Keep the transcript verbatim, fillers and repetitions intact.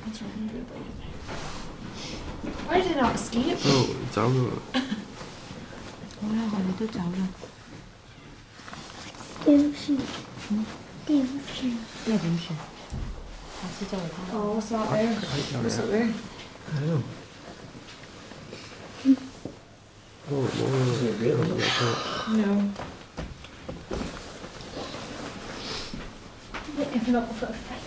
What's wrong with it? Why did I not escape? Oh, cháu rồi. Ủa là hỏi tôi cháu rồi. 对不起，对不起。 那不是，还是叫我他。 Oh, what's that there? What's it there? I know. Oh, more. No. If not, for a